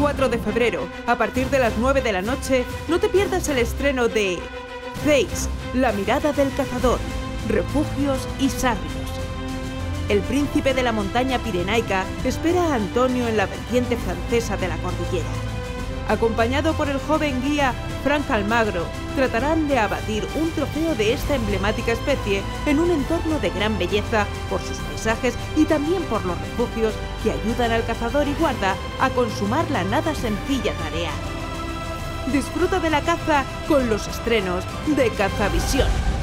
4 de febrero, a partir de las 9 de la noche, no te pierdas el estreno de Zeiss, la mirada del cazador, refugios y sarrios. El príncipe de la montaña pirenaica espera a Antonio en la vertiente francesa de la cordillera. Acompañado por el joven guía Frank Almagro, tratarán de abatir un trofeo de esta emblemática especie en un entorno de gran belleza por sus paisajes y también por los refugios que ayudan al cazador y guarda a consumar la nada sencilla tarea. Disfruta de la caza con los estrenos de Cazavisión.